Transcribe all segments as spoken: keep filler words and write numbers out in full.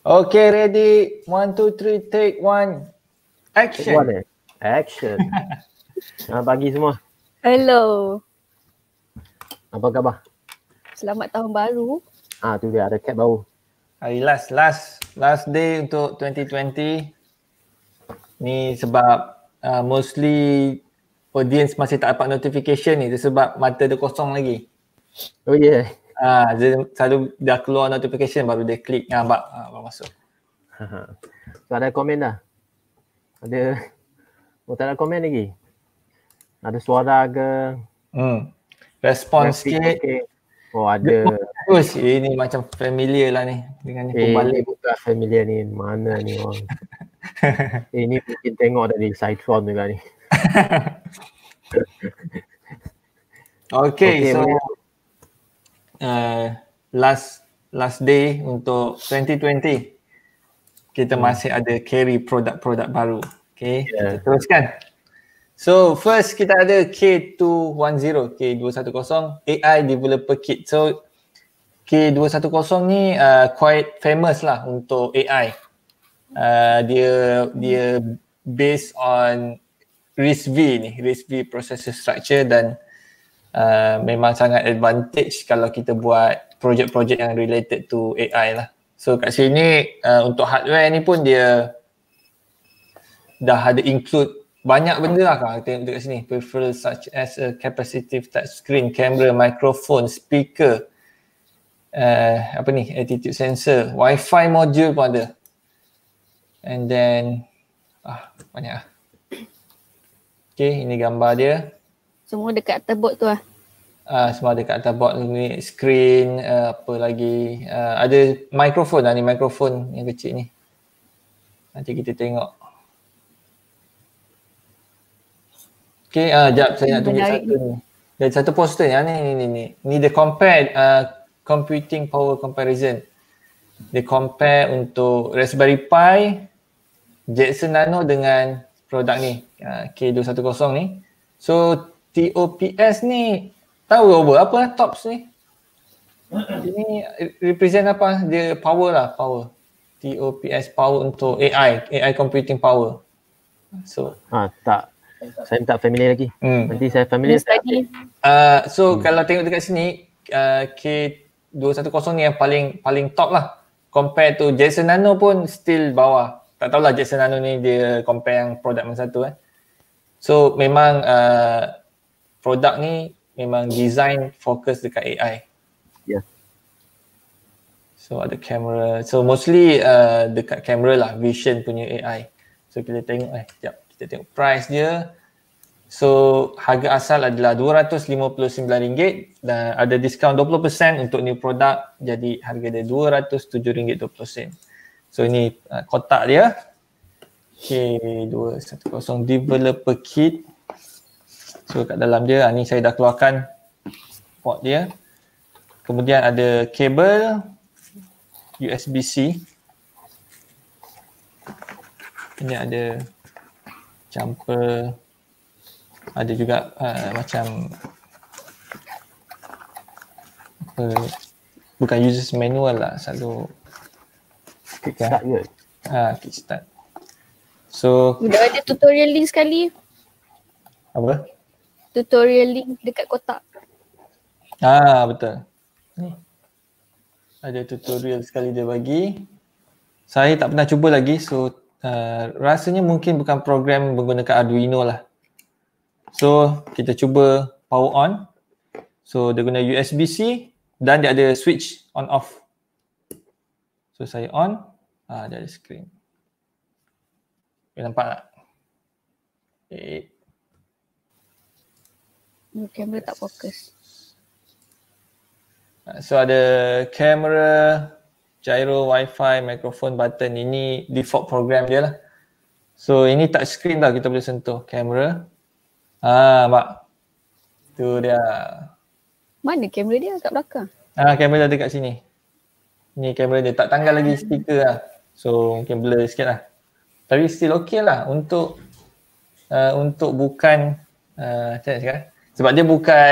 Okay, ready. One, two, three, take one. Action. One, eh? Action. Selamat pagi semua. Hello. Apa khabar? Selamat tahun baru. Ah, tu dia ada cat baru. Hari last, last, last day untuk twenty twenty. Ni sebab uh, mostly audience masih tak dapat notification ni. Itu sebab mata dia kosong lagi. Oh ya. Yeah. Ah, dia selalu dah keluar notification baru dia klik nampak ah, baru masuk. So ada komen dah? Ada? Oh tak ada komen lagi? Ada suara ke? Hmm. Respons sikit. Okay. Oh ada. Terus ini macam familiar lah ni dengan ni Eh, pembalik. ini bukan familiar ni. Mana ni orang? eh, ini mungkin tengok dari Cytron juga ni. Okay, okay so boleh. uh, last last day untuk twenty twenty. Kita hmm. masih ada carry produk-produk baru. Okay, yeah. Kita teruskan. So first kita ada K two ten, K two ten A I Developer Kit. So K two ten ni uh, quite famous lah untuk A I. Uh, dia dia based on R I S V ni, R I S V processor structure dan uh, memang sangat advantage kalau kita buat projek-projek yang related to A I lah. So kat sini uh, untuk hardware ni pun dia dah ada include banyak benda lah kan. Tengok dekat sini, peripherals such as a capacitive touchscreen, camera, microphone, speaker, uh, apa ni, attitude sensor, Wi-Fi module pun ada. And then ah banyak lah. Okay, ini gambar dia. Semua dekat atas board tu lah. Uh, semua ada kat atas board ni, screen, uh, apa lagi, uh, ada microphone lah ni, microphone yang kecil ni. Nanti kita tengok. Okay, uh, jap saya nak tunjuk satu ni. Ada satu poster ni, ni, ni, ni, ni. Ni dia compare uh, computing power comparison. Dia compare untuk Raspberry Pi, Jetson Nano dengan produk ni, uh, K two ten ni. So T O P S ni tahu apa apa tops ni? Ini represent apa? Dia power lah, power. T O P S power untuk A I, A I computing power. So, ah tak. Saya tak familiar lagi. Hmm. Nanti saya familiar. Uh, so hmm. kalau tengok dekat sini uh, K two ten ni yang paling paling top lah. Compare to Jetson Nano pun still bawah. Tak tahulah Jetson Nano ni dia compare yang produk mana satu eh. So memang uh, produk ni memang design fokus dekat A I. Yeah. So ada kamera. So mostly uh, dekat kamera lah, vision punya A I. So kita tengok eh, sekejap. Kita tengok price dia. So harga asal adalah dua ratus lima puluh sembilan ringgit dan ada diskaun dua puluh peratus untuk new product, jadi harga dia dua ratus tujuh ringgit dua puluh sen. So ini uh, kotak dia. K two ten Developer Kit. So kat dalam dia, ni saya dah keluarkan port dia. Kemudian ada kabel U S B C. Ini ada jumper. Ada juga uh, macam apa, bukan users manual lah, selalu kickstart ke? Ah, kickstart. So dah ada tutorial link sekali. Apa? Tutorial link dekat kotak. Ah, betul. Ni. Ada tutorial sekali dia bagi. Saya tak pernah cuba lagi, so uh, rasanya mungkin bukan program menggunakan Arduino lah. So kita cuba power on. So dia guna U S B C dan dia ada switch on off. So saya on, ah, dia ada screen. Okay, nampak tak? Okay. Kamera tak fokus. So ada kamera, gyro, wifi, microphone, button. Ini default program dia lah. So ini touch screen lah, kita boleh sentuh kamera. Ah, mak. Tu dia. Mana kamera dia kat belakang? Ah, kamera dia dekat sini. Ni kamera dia, tak tanggal lagi speaker lah. So mungkin blur sikit lah. Tapi still okay lah untuk uh, untuk bukan uh, macam mana cakap? Sebab dia bukan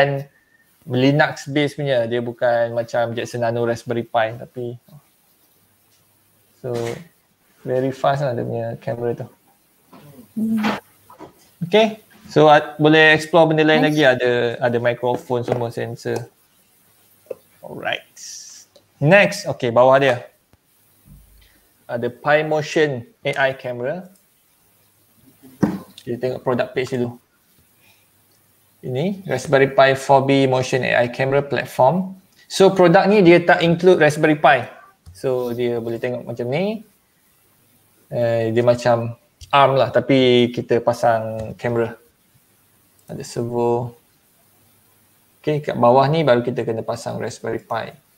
Linux base punya, dia bukan macam Jetson Nano Raspberry Pi, tapi So very fast lah dia punya kamera tu. Hmm. Okay. So uh, boleh explore benda lain Nice. lagi, ada ada microphone semua, sensor. Alright. Next, okay, bawah dia ada PiMotion A I camera. Kita tengok product page dulu. Ini Raspberry Pi four B Motion A I camera platform. So produk ni dia tak include Raspberry Pi. So dia boleh tengok macam ni. Uh, dia macam ARM lah tapi kita pasang kamera. Ada servo. Okay, kat bawah ni baru kita kena pasang Raspberry Pi.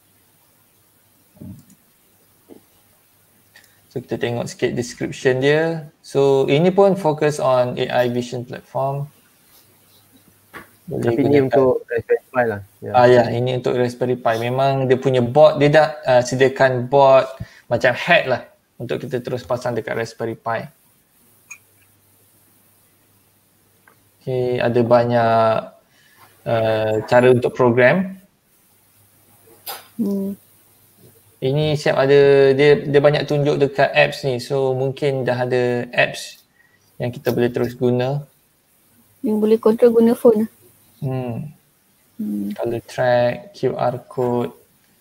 So kita tengok sikit description dia. So ini pun focus on A I vision platform. Boleh Tapi gunakan. Ni untuk Raspberry Pi lah. Ya. Ah ya, ini untuk Raspberry Pi. Memang dia punya board, dia dah uh, sediakan board macam head lah untuk kita terus pasang dekat Raspberry Pi. Okay, ada banyak uh, cara untuk program. Hmm. Ini siap ada, dia dia banyak tunjuk dekat apps ni. So mungkin dah ada apps yang kita boleh terus guna. Yang boleh control guna phone. Hmm. Hmm. Color track, Q R code.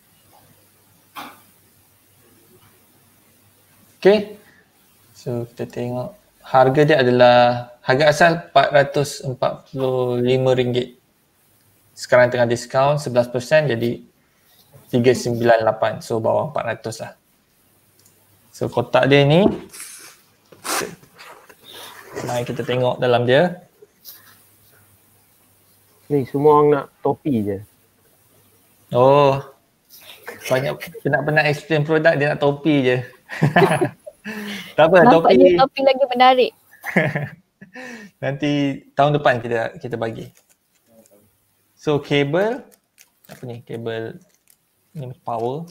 Okay. So kita tengok harga dia adalah, harga asal empat ratus empat puluh lima ringgit. Sekarang tengah diskaun sebelas peratus jadi tiga ratus sembilan puluh lapan. So bawah empat ratus lah. So kotak dia ni, mari kita tengok dalam dia. Ni semua orang nak topi je. Oh, banyak penat-penat explain produk, dia nak topi je. Tak apa, Nampak topi. dia topi lagi menarik. Nanti tahun depan kita kita bagi. So kabel, apa ni? Kabel ni power.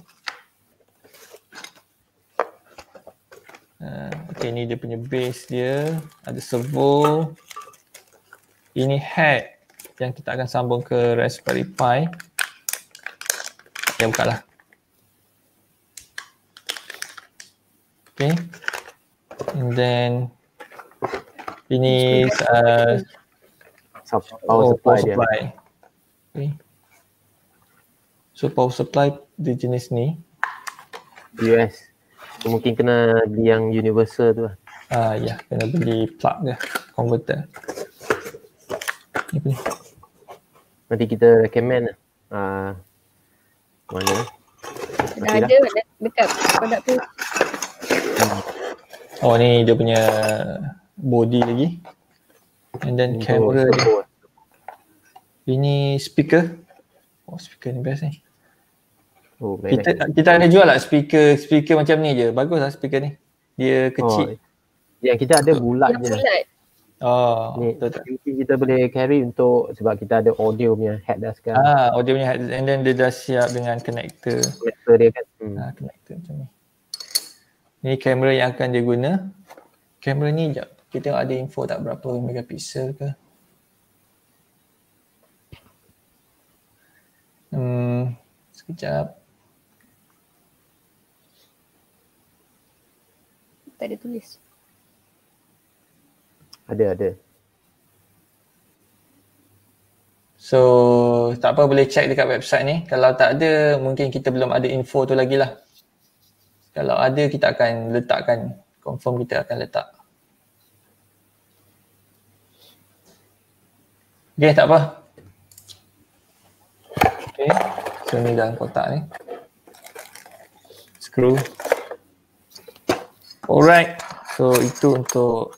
Uh, okay, ni dia punya base dia. Ada servo. Ini head yang kita akan sambung ke Raspberry Pi. Okay, buka lah. Okay. And then ini uh, power oh, supply, power supply. Okay. So power supply di jenis ni U S. So, mungkin kena beli yang universal tu lah. Ah ya, kena beli plug dia, converter. Ni. Nanti kita recommend lah. Uh, mana? Dah ada dekat produk tu. Oh ni dia punya body lagi. And then Untuk camera dia. support. Ini speaker. Oh speaker ni best ni. Oh, kita kita ada jual lah speaker speaker macam ni je. Bagus lah speaker ni. Dia kecil. Oh, yang kita ada bulat Yang je. bulat. Oh, ni, betul tak? kita boleh carry untuk sebab kita ada audio punya head dah sekarang. Ah, audio punya head and then dia dah siap dengan connector. Connector dia kan. Hmm. Ah, connector macam ni. Ni kamera yang akan dia guna. Kamera ni jap. Kita tengok ada info tak berapa megapiksel ke. Hmm, sekejap. Tak ada tulis. Ada, ada. So, tak apa, boleh check dekat website ni. Kalau tak ada, mungkin kita belum ada info tu lagi lah. Kalau ada, kita akan letakkan. Confirm kita akan letak. Okay, tak apa. Okay, so ni dalam kotak ni. Screw. Alright, so itu untuk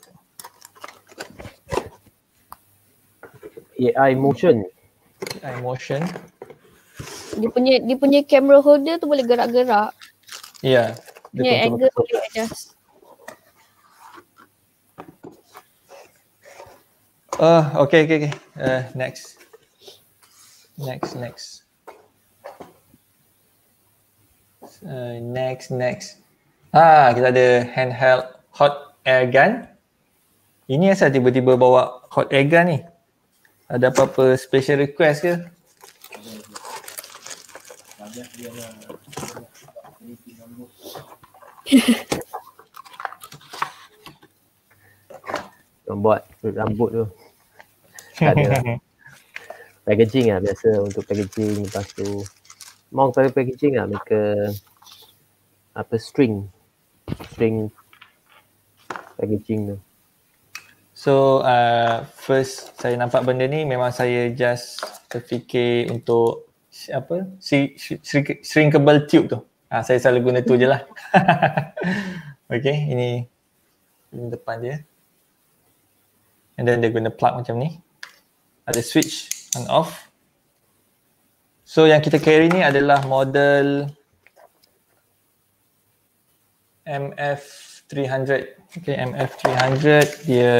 A I motion. A I motion. Dia punya dia punya camera holder tu boleh gerak-gerak. Ya. Yeah, Dia angle boleh adjust. Oh, okay, okay, okay. Uh, next. Next, next. Uh, next, next. Ah, kita ada handheld hot air gun. Ini asal tiba-tiba bawa hot air gun ni? Ada apa-apa special request ke? Yang buat rambut tu. Tak ada lah. Packaging lah biasa untuk packaging. Lepas tu mau pakai packaging lah, mereka apa string string packaging tu. So uh, first saya nampak benda ni memang saya just terfikir untuk apa si, shrink, shrinkable tube tu. Ah, saya selalu guna tu je lah. Okay, ini, ini depan dia. And then dia guna plug macam ni. Ada switch on off. So yang kita carry ni adalah model M F three hundred. Okay, M F three hundred dia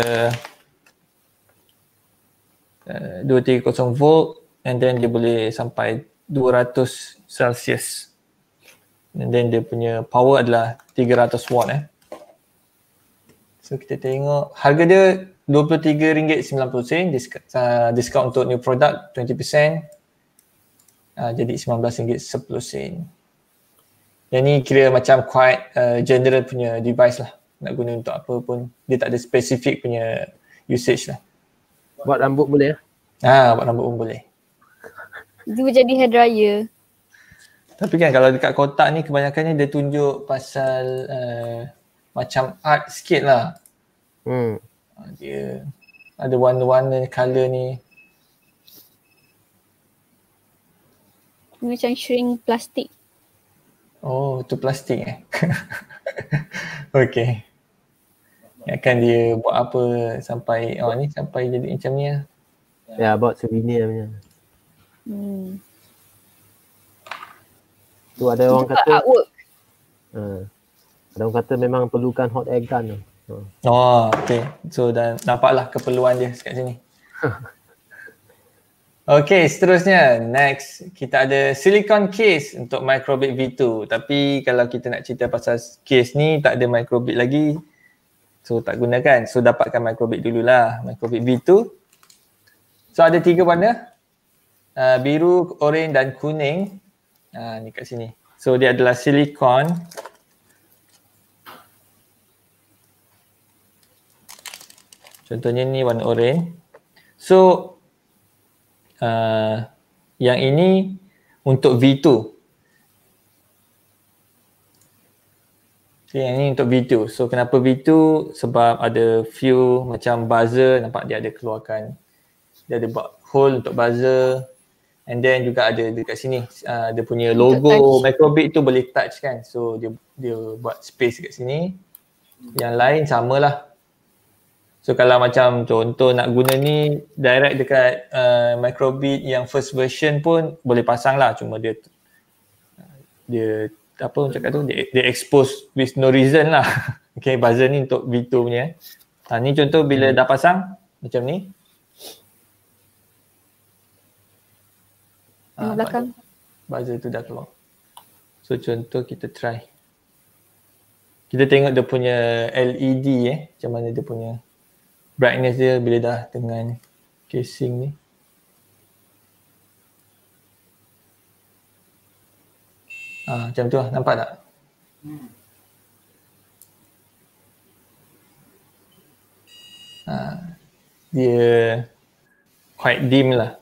uh, dua ratus tiga puluh volt and then dia boleh sampai dua ratus Celsius. And then dia punya power adalah tiga ratus watt eh. So kita tengok harga dia dua puluh tiga ringgit sembilan puluh sen, disk, uh, discount untuk new product twenty percent. Uh, jadi sembilan belas ringgit sepuluh sen. Yang ni kira macam quite uh, general punya device lah. Nak guna untuk apa pun. Dia tak ada specific punya usage lah. Buat rambut boleh lah? Ah, buat rambut pun boleh. Dia jadi hair dryer. Tapi kan kalau dekat kotak ni kebanyakannya dia tunjuk pasal uh, macam art sikit lah. Hmm. Dia ada warna-warna colour ni. Macam shrink plastik. Oh, tu plastik eh. Okay. Akan dia buat apa sampai, oh ni sampai jadi macam ni lah. Ya, buat souvenir punya. Hmm. Tu ada orang Itu kata, artwork. uh, ada orang kata memang perlukan hot air gun tu. Uh. Oh, okay. So dah nampaklah keperluan dia kat sini. Okay, seterusnya next kita ada silicone case untuk microbit V two. Tapi kalau kita nak cerita pasal case ni tak ada microbit lagi, so tak gunakan. So dapatkan microbit dululah, microbit V two. So ada tiga warna, uh, biru, oren dan kuning. Uh, ni kat sini. So dia adalah silicone. Contohnya ni warna oren. So Uh, yang ini untuk V two. Okay, yang ini untuk V two. So kenapa V two? Sebab ada few macam buzzer, nampak dia ada keluarkan. Dia ada buat hole untuk buzzer. And then juga ada dekat sini uh, dia punya logo microbit tu boleh touch kan. So dia dia buat space dekat sini. Yang lain samalah. So kalau macam contoh nak guna ni direct dekat uh, microbit yang first version pun boleh pasang lah, cuma dia dia apa orang cakap tu, dia, dia expose with no reason lah. Okay, buzzer ni untuk V two punya. Ha, ni contoh bila dah pasang macam ni. Ha, belakang. Buzzer tu dah keluar. So contoh kita try. Kita tengok dia punya L E D eh, macam mana dia punya brightness dia bila dah dengan casing ni. Ah, macam tu lah, nampak tak? Hmm. Ah, dia quite dim lah.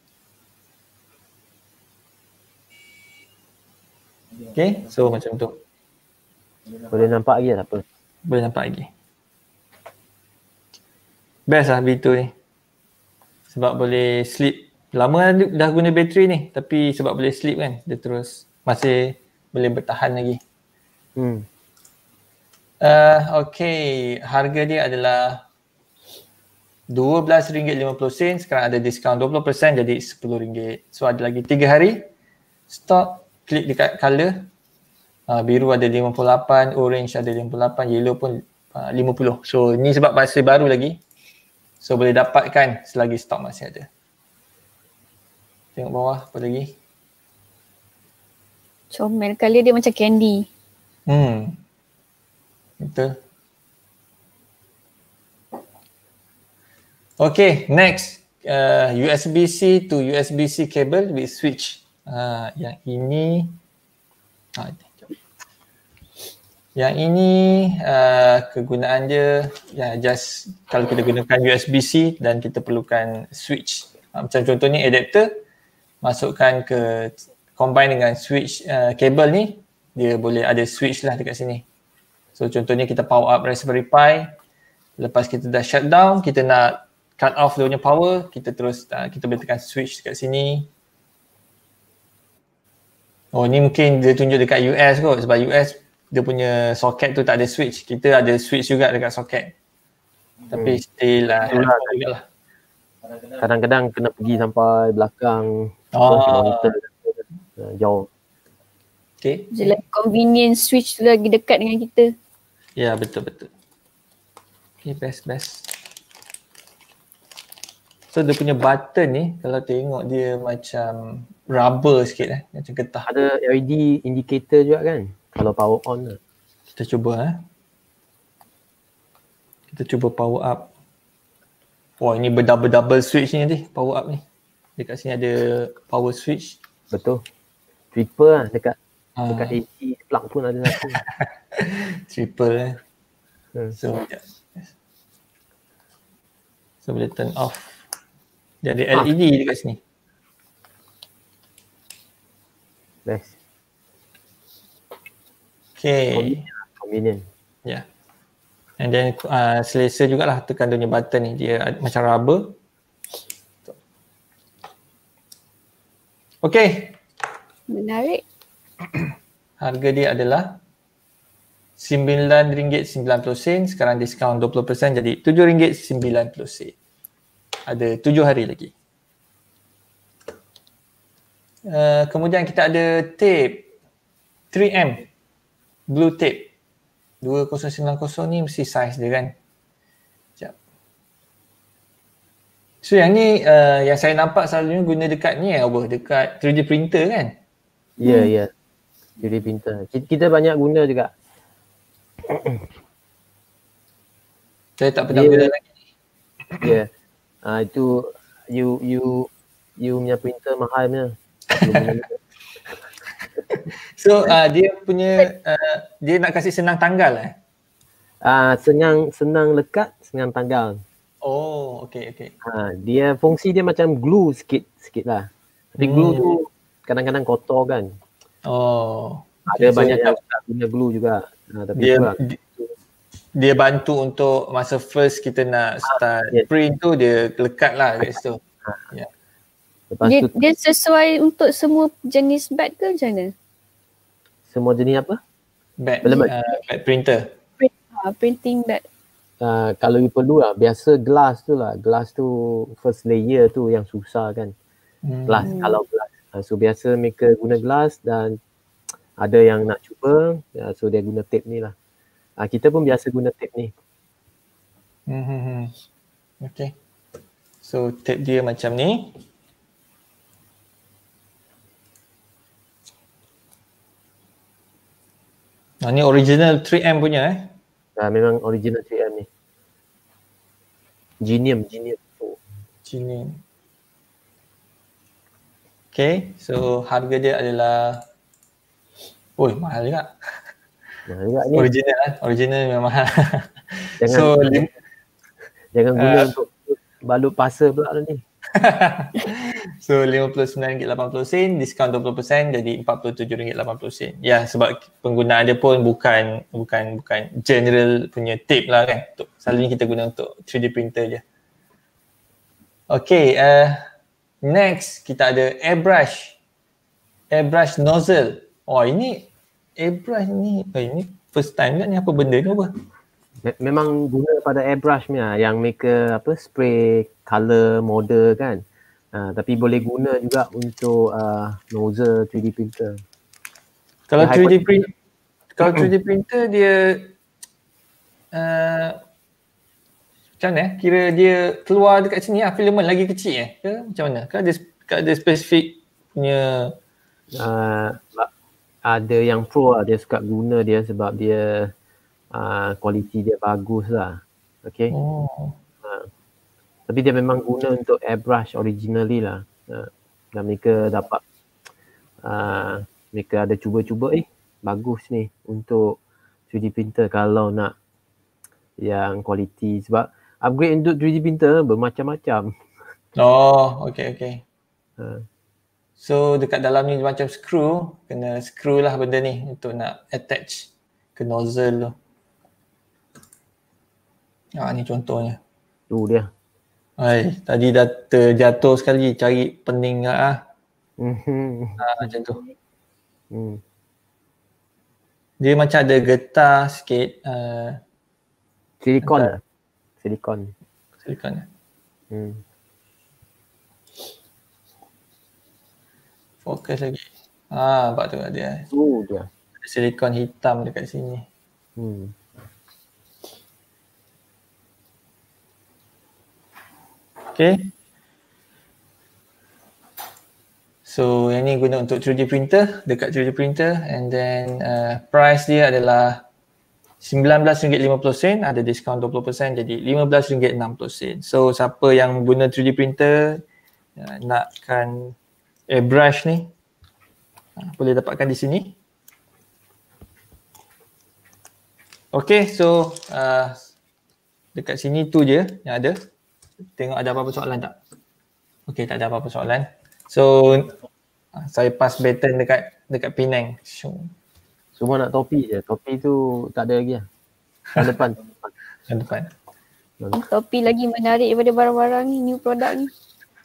Okay, so macam tu. Boleh nampak lagi tak apa? Boleh nampak lagi. Best lah V two ni. Sebab boleh sleep. Lama dah guna bateri ni, tapi sebab boleh sleep kan, dia terus masih boleh bertahan lagi. Hmm. Uh, okay, harga dia adalah dua belas ringgit lima puluh sen. Sekarang ada diskaun dua puluh peratus jadi sepuluh ringgit. So ada lagi tiga hari. Stop, klik dekat color. Uh, biru ada lima puluh lapan, orange ada lima puluh lapan, yellow pun uh, lima puluh. So ni sebab masih baru lagi. So boleh dapatkan selagi stok masih ada. Tengok bawah apa lagi. Comel, kali dia macam candy. Hmm. Betul. Okay, next. Uh, U S B C to U S B C cable with switch. Uh, yang ini. Ah, Yang ini uh, kegunaan dia ya just kalau kita gunakan U S B C dan kita perlukan switch. Uh, macam contohnya adapter, masukkan ke combine dengan switch uh, kabel ni, dia boleh ada switch lah dekat sini. So contohnya kita power up Raspberry Pi, lepas kita dah shut down, kita nak cut off dia punya power, kita terus uh, kita boleh tekan switch dekat sini. Oh ni mungkin dia tunjuk dekat U S kot, sebab U S dia punya socket tu tak ada switch. Kita ada switch juga dekat socket. Tapi hmm. still lah, lah. Kadang-kadang kena pergi sampai belakang. Oh. Jauh. Okay. Jadi convenient switch tu lagi dekat dengan kita. Ya, betul-betul. Okay, best-best. So dia punya button ni, kalau tengok dia macam rubber sikit eh, macam getah. Ada L E D indicator juga kan? Kalau power on lah. Kita cuba eh. Kita cuba power up. Wah, ini berdouble-double switch ni nanti, power up ni. Dekat sini ada power switch. Betul. Triple lah dekat ha. dekat A C plug pun ada satu. Triple eh. Hmm. So, so boleh turn off. Dia ada L E D ha. dekat sini. Best. Okay. Convenient. Ya. Yeah. And then uh, selesa jugalah tekan dia punya button ni. Dia ada, macam rubber. Okay. Menarik. Harga dia adalah sembilan ringgit sembilan puluh sen. Sekarang diskaun dua puluh peratus jadi tujuh ringgit sembilan puluh sen. Ada tujuh hari lagi. Uh, kemudian kita ada tape three M blue tape dua kosong sembilan kosong ni mesti saiz dia kan. Sekejap. So yang ni uh, yang saya nampak selalunya guna dekat ni apa? Dekat three D printer kan? Ya, yeah, hmm. ya. Yeah. three D printer. Kita banyak guna juga. Saya tak pernah yeah. guna lagi. Ya. Yeah. Uh, itu you you you punya printer mahal punya. So uh, dia punya uh, dia nak kasih senang tanggal eh? Ah uh, senang senang lekat, senang tanggal. Oh, okey okey. Ha, dia fungsi dia macam glue sikit sikit lah. Tapi hmm. glue tu kadang-kadang kotor kan. Oh. Ada so banyak yang tak guna glue juga. Ha, tapi dia dia, dia bantu untuk masa first kita nak start ha, yes. print tu dia lekat lah kat situ. Ha. Ya. Lepas dia, tu, dia sesuai untuk semua jenis bag ke macam mana? Semua jenis apa? Bag, uh, bag printer. Print, uh, printing bag. Uh, kalau you perlu lah, biasa glass tu lah. Glass tu first layer tu yang susah kan. Hmm. Glass, kalau glass. Uh, so biasa mereka guna glass dan ada yang nak cuba. Uh, so dia guna tape ni lah. Uh, kita pun biasa guna tape ni. Hmm. Okay. So tape dia macam ni. Ah, ni original three M punya eh? Ah, memang original three M ni. Genium, Genium. Oh. Genium. Okay, so harga dia adalah oi, mahal juga. Mahal juga ni. Original kan? Original memang mahal. Jangan, so, jangan, jangan guna uh, untuk balut pasar pula lah ni. So lima puluh sembilan ringgit lapan puluh sen, diskaun dua puluh peratus jadi empat puluh tujuh ringgit lapan puluh sen. Ya, sebab penggunaan dia pun bukan bukan bukan general punya tape lah kan. Untuk, selalunya kita guna untuk three D printer je. Okay, uh, next kita ada airbrush. Airbrush nozzle. Oh ini airbrush ni, oh, ini first time kan ni, apa benda ni apa? Memang guna pada airbrush ni lah, yang mereka apa spray color model kan. Uh, tapi boleh guna juga untuk uh, nozzle three D printer. Kalau three D print, kalau three D printer dia uh, macam mana? Kira dia keluar dekat sini lah, filament lagi kecil eh? Ke macam mana? Ke ada, ke ada spesifik punya? Uh, ada yang pro lah, dia suka guna dia sebab dia kualiti uh, dia bagus lah. Okay. Oh. Uh, tapi dia memang guna untuk airbrush originally lah. Uh, dan mereka dapat, uh, mereka ada cuba-cuba eh bagus ni untuk three D printer kalau nak yang quality, sebab upgrade untuk three D printer bermacam-macam. Oh, okay, okay. Ha. So dekat dalam ni macam screw, kena screw lah benda ni untuk nak attach ke nozzle tu. Ah, ni contohnya. Tu dia. Hai, tadi dah terjatuh sekali cari pening lah. Mhm. Ah, macam tu. Hmm. Dia macam ada getah sikit. Uh, Silikon Entah. lah. Silikon. silikon. Hmm. Fokus lagi. Ah, nampak tu dia. Tu dia. Ada silikon hitam dekat sini. Hmm. Okay. So yang ni guna untuk three D printer, dekat three D printer, and then uh, price dia adalah sembilan belas ringgit lima puluh sen, ada diskaun dua puluh peratus jadi lima belas ringgit enam puluh sen. So siapa yang guna three D printer uh, nakkan airbrush ni uh, boleh dapatkan di sini. Okay, so uh, dekat sini tu je yang ada. Tengok ada apa-apa soalan tak? Okay, tak ada apa-apa soalan. So uh, saya pass baton dekat dekat Penang. So, Semua nak topi je. Topi tu tak ada lagi lah. Tahun depan. yang depan. Topi lagi menarik daripada barang-barang ni, new product ni.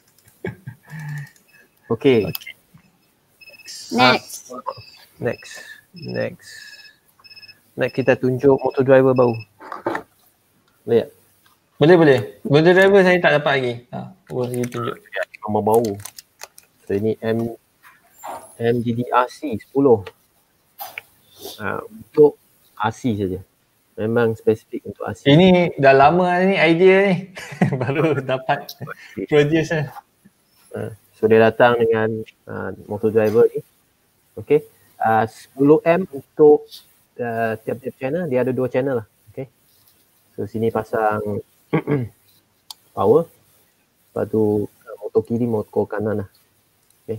Okay. Okay. Next. Next. Next. Next kita tunjuk motor driver baru. Boleh tak? Boleh boleh. Motor driver saya tak dapat lagi. Ha, boleh tunjuk. Nama baru. So ini M M G D R C sepuluh. Uh, untuk R C saja. Memang spesifik untuk R C. Ini dah lama ni idea ni. Baru dapat produce lah. Uh, so dia datang dengan uh, motor driver ni. Okay. Uh, sepuluh M untuk uh, tiap-tiap channel. Dia ada dua channel lah. Okay. So sini pasang power. Lepas tu uh, motor kiri, motor kanan lah. Okay.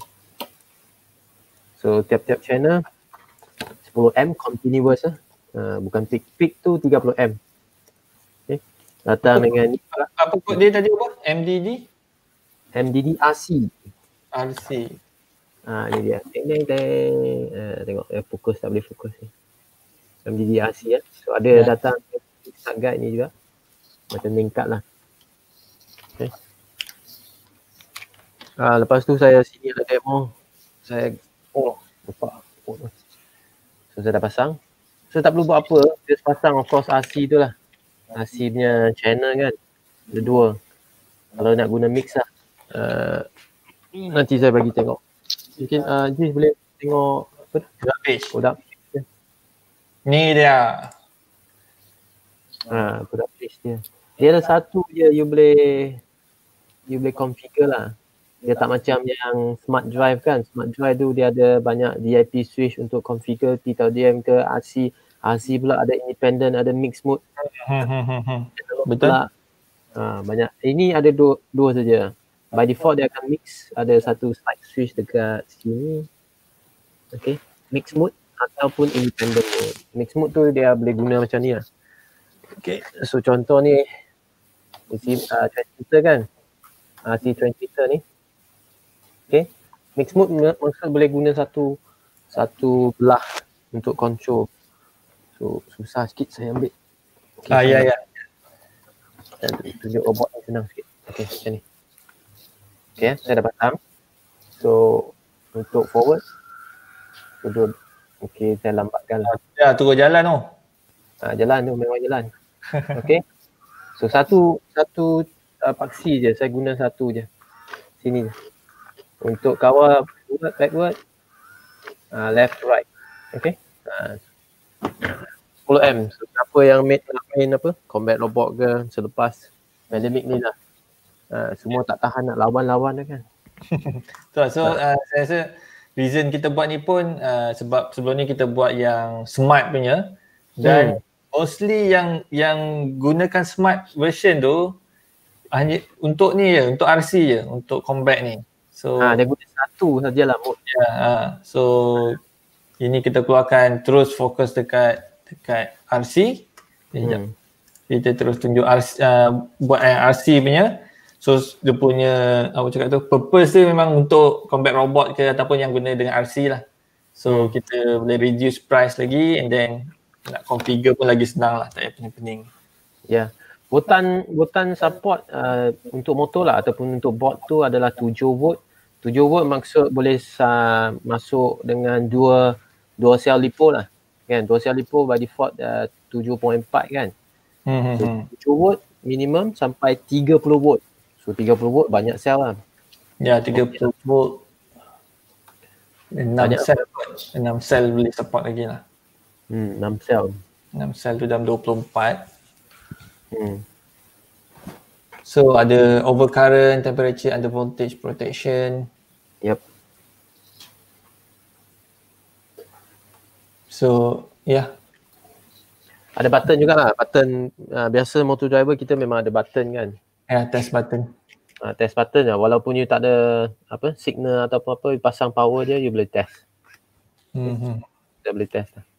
So tiap-tiap channel sepuluh M continuous lah. Uh, bukan peak. Peak tu tiga puluh M. Okay. Datang dengan ni pula. Apa kod dia tadi apa? M D D? M D D R C. R C. Ha, ni dia. Teng teng teng. Uh, tengok eh, fokus tak boleh fokus ni. M D D R C ya. So ada Ya. datang start guide ni juga. Macam tingkat lah. Okay. Ha, lepas tu saya sini ada demo. Saya oh lupa. Oh, so saya dah pasang. So tak perlu buat apa. Just pasang of course R C tu lah. R C punya channel kan. Ada dua. Kalau nak guna mix lah. Uh, nanti saya bagi tengok. Mungkin uh, Jiz boleh tengok apa tu? Product page. Produk. Ni dia. Ha, produk page dia. Dia ada satu je you boleh you boleh configure lah. Dia tak macam yang smart drive kan. Smart drive tu dia ada banyak D I P switch untuk configure P T D M ke R C. R C pula ada independent, ada mix mode. Hmm, hmm, hmm, hmm. Betul. Pula, ha, banyak. Ini ada dua, dua saja. By default dia akan mix. Ada satu slide switch dekat sini. Okay. Mix mode ataupun independent mode. Mix mode tu dia boleh guna macam ni lah. Okay. So contoh ni. Isi uh, transmitter kan. R C transmitter ni. Okay. Mix mode maksud boleh guna satu satu belah untuk control. So susah sikit saya ambil. Okay, Ah, ya, ya. saya tunjuk robot ni senang sikit. Okay, macam ni. Okay, saya dah pasang. So, untuk forward. Duduk. Okay, saya lambatkan lah. Ya, turun jalan tu. Ha, jalan tu memang jalan. Okay. So, satu satu uh, paksi je. Saya guna satu je. Sini je. Untuk kawal forward, backward. Uh, left, right. Okay. Uh, sepuluh M. So, siapa yang main, nak main apa? Combat robot ke selepas pandemik ni lah. Uh, semua tak tahan nak lawan-lawan dah kan. So, so uh, saya rasa reason kita buat ni pun uh, sebab sebelum ni kita buat yang smart punya dan Hmm. mostly yang yang gunakan smart version tu hanya untuk ni je, untuk R C je, untuk combat ni. So Ha, dia guna satu sajalah mode. ya, uh, so ini kita keluarkan terus fokus dekat dekat R C. Sekejap. Hmm. Kita terus tunjuk R C, uh, buat uh, R C punya. So dia punya apa cakap tu, purpose dia memang untuk combat robot ke ataupun yang guna dengan R C lah. So Hmm. kita boleh reduce price lagi and then nak configure pun lagi senang lah, tak payah pening-pening. Ya. Yeah. Botan botan support uh, untuk motor lah ataupun untuk bot tu adalah tujuh volt. tujuh volt maksud boleh uh, masuk dengan dua dua sel lipo lah. Kan? Dua sel lipo by default uh, tujuh perpuluhan empat kan. Hmm, So hmm. tujuh volt minimum sampai tiga puluh volt. So tiga puluh volt banyak sel lah. Ya, tiga puluh volt. enam Banyak. sel, enam sel boleh support lagi lah. Hmm, enam sel. enam sel tu dalam dua puluh empat. Hmm. So ada overcurrent, temperature, under voltage protection. Yep. So yeah. Ada button juga lah. Button uh, biasa motor driver kita memang ada button kan. Ya, yeah, test button. Uh, test button lah. Walaupun you tak ada apa signal atau apa-apa, you pasang power dia, you boleh test. Mm-hmm. Kita boleh test lah.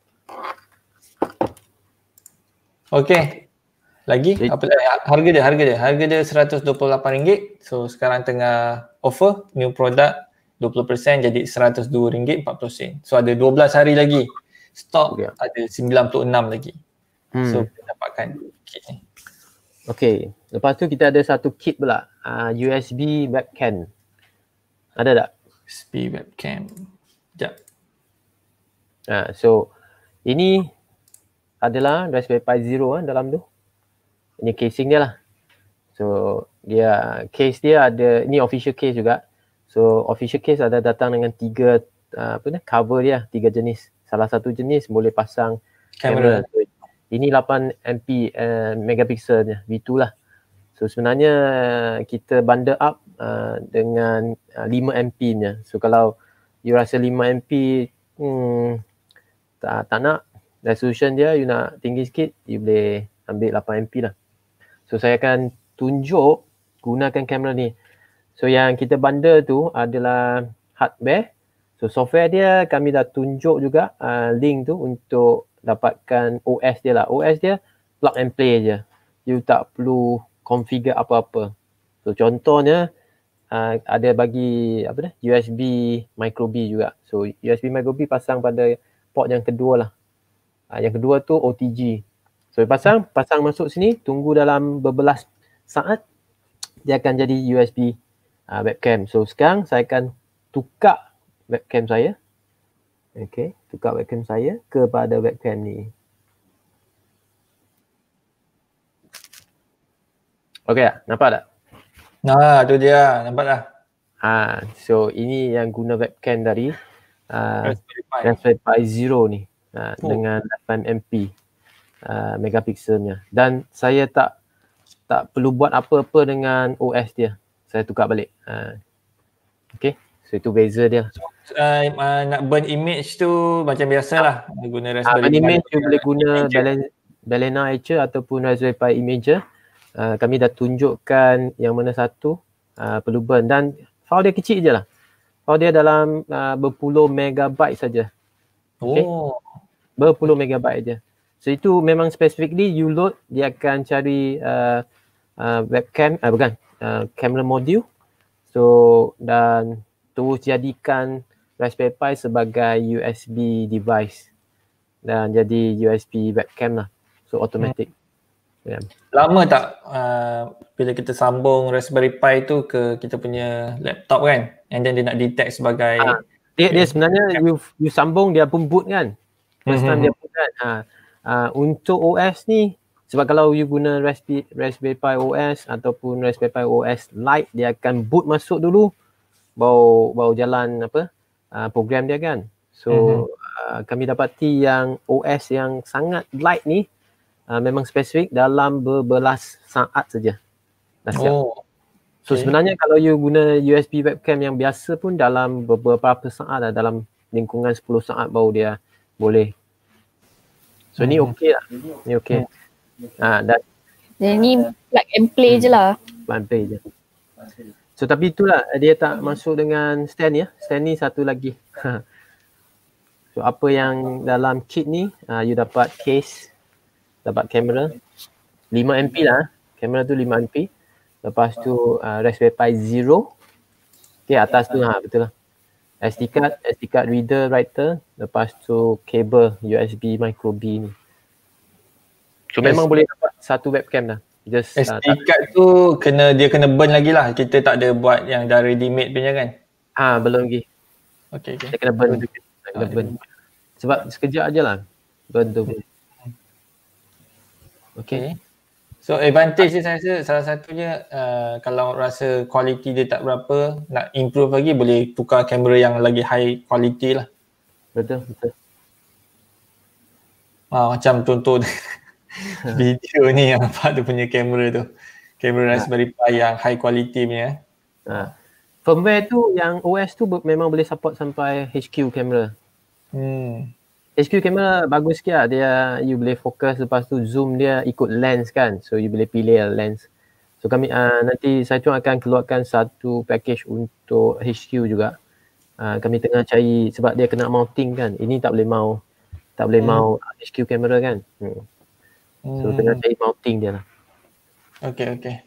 Okay. Lagi? Jadi, apa harga dia? Harga dia. Harga dia seratus dua puluh lapan ringgit. So sekarang tengah offer new product dua puluh peratus jadi seratus dua ringgit empat puluh sen. So ada dua belas hari lagi. Stok okay. ada sembilan puluh enam lagi. Hmm. So kita dapatkan kit ni. Okay. Lepas tu kita ada satu kit pula. Uh, U S B webcam. Ada tak? U S B webcam. Sekejap. Uh, so ini adalah Raspberry Pi Zero kan dalam tu. Ini casing dia lah. So dia case dia ada, ini official case juga. So official case ada datang dengan tiga uh, apa ni cover dia, tiga jenis. Salah satu jenis boleh pasang kamera. So, ini lapan MP uh, megapixelnya, V two lah. So sebenarnya kita bundle up uh, dengan uh, lima M P nya. So kalau you rasa lima M P hmm, tak, tak nak, resolution dia you nak tinggi sikit, you boleh ambil lapan M P lah. So saya akan tunjuk gunakan kamera ni. So yang kita bundle tu adalah hardware. So software dia kami dah tunjuk juga uh, link tu untuk dapatkan O S dia lah. O S dia plug and play je. You tak perlu configure apa-apa. So contohnya uh, ada bagi apa dah U S B micro B juga. So U S B micro B pasang pada port yang kedua lah. Uh, yang kedua tu O T G. So pasang, pasang masuk sini, tunggu dalam berbelas saat dia akan jadi U S B uh, webcam. So sekarang saya akan tukar webcam saya. Okay, tukar webcam saya kepada webcam ni. Okay tak? Nampak tak? Nah, tu dia. Nampak dah. Ha, so ini yang guna webcam dari uh, Raspberry Pi. Raspberry Pi Zero ni uh, Oh. dengan lapan M P uh, megapixelnya. Dan saya tak tak perlu buat apa-apa dengan O S dia. Saya tukar balik. Uh, okay, so itu beza dia. Uh, uh, nak burn image tu macam biasalah. Guna Uh, Raspberry Pi. image you boleh guna Balen- Balena Etcher ataupun Raspberry Pi Imager. Uh, kami dah tunjukkan yang mana satu uh, perlu burn dan file dia kecil je lah. File dia dalam uh, berpuluh megabyte saja. Okay? Oh. Berpuluh megabyte je. So itu memang specifically you load, dia akan cari uh, uh, webcam, uh, bukan, uh, camera module. So dan terus jadikan Raspberry Pi sebagai U S B device dan jadi U S B webcam lah. So automatic. Hmm. Yeah. Lama tak uh, bila kita sambung Raspberry Pi tu ke kita punya laptop kan, and then dia nak detect sebagai ha, dia, dia sebenarnya you, you sambung dia pun boot kan, first time mm-hmm. dia boot kan. Ha, uh, untuk O S ni, sebab kalau you guna Raspberry, Raspberry Pi O S ataupun Raspberry Pi O S Lite, dia akan boot masuk dulu baru baru jalan apa uh, program dia kan. So mm-hmm. uh, kami dapati yang O S yang sangat light ni Uh, memang spesifik dalam berbelas saat saja. Dah siap. Oh, okay. So sebenarnya kalau you guna U S B webcam yang biasa pun dalam beberapa saat lah, dalam lingkungan sepuluh saat baru dia boleh. So hmm. ni okey lah. Ni okey. Hmm. Ha, dan dan ni plug and play hmm. je lah. Plug and play je. So tapi itulah dia tak masuk dengan stand ya. Stand ni satu lagi. So apa yang dalam kit ni, uh, you dapat case, dapat kamera lima M P lah, kamera tu lima M P. Lepas tu uh, Raspberry Pi Zero. Okay, atas tu ha, betul lah. S D card, S D card reader, writer. Lepas tu kabel U S B micro B ni. So yes, memang boleh dapat satu webcam dah. Just S D uh, card tu kena dia kena burn lagi lah. Kita tak ada buat yang dah ready made punya kan? Ah, belum lagi. Okay, okay. Dia kena burn. Kena burn. Sebab sekejap aje lah burn tu. Okay. Okay. So advantage dia saya rasa salah satunya uh, kalau rasa quality dia tak berapa, nak improve lagi boleh tukar kamera yang lagi high quality lah. Betul, betul. Ah, macam contoh video ni yang nampak tu punya kamera tu. Kamera Raspberry Pi yang high quality punya. Ha. Firmware tu yang O S tu memang boleh support sampai H Q kamera. Hmm. H Q kamera bagus sikit lah. Dia, you boleh fokus, lepas tu zoom dia ikut lens kan. So you boleh pilih lens. So kami uh, nanti Saitun akan keluarkan satu package untuk H Q juga. Uh, kami tengah cari sebab dia kena mounting kan. Ini tak boleh mau tak boleh hmm. mau H Q kamera kan. Hmm. So hmm. tengah cari mounting dia lah. Okay, okay.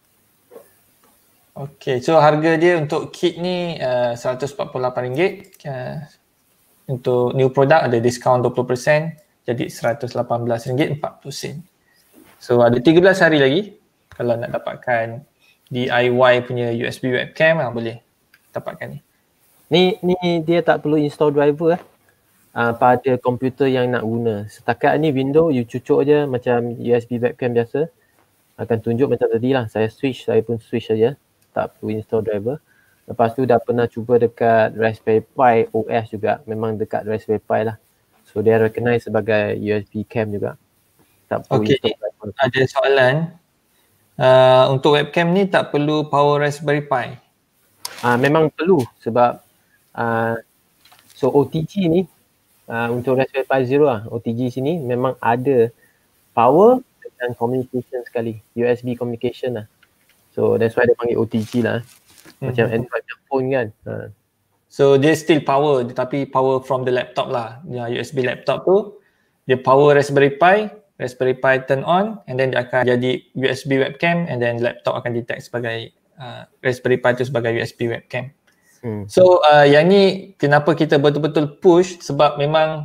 Okay, so harga dia untuk kit ni uh, seratus empat puluh lapan ringgit. Uh, Untuk new product ada diskaun dua puluh peratus jadi seratus lapan belas ringgit empat puluh sen. So ada tiga belas hari lagi kalau nak dapatkan D I Y punya U S B webcam, ah, boleh dapatkan ni. Ni ni dia tak perlu install driver eh. Uh, pada komputer yang nak guna. Setakat ni window you cucuk je macam U S B webcam biasa. Akan tunjuk macam tadi lah. Saya switch, saya pun switch saja. Tak perlu install driver. Lepas tu dah pernah cuba dekat Raspberry Pi O S juga. Memang dekat Raspberry Pi lah. So dia recognize sebagai U S B cam juga. Tak perlu okay. install. Ada soalan. Uh, untuk webcam ni tak perlu power Raspberry Pi? Uh, memang perlu sebab uh, so O T G ni uh, untuk Raspberry Pi Zero lah. O T G sini memang ada power dan communication sekali. U S B communication lah. So that's why dia panggil O T G lah. Macam mm-hmm. Android phone kan. Ha. So dia still power tapi power from the laptop lah. Yang U S B laptop tu dia power Raspberry Pi, Raspberry Pi turn on and then dia akan jadi U S B webcam and then laptop akan detect sebagai uh, Raspberry Pi tu sebagai U S B webcam. Hmm. So uh, yang ni kenapa kita betul-betul push sebab memang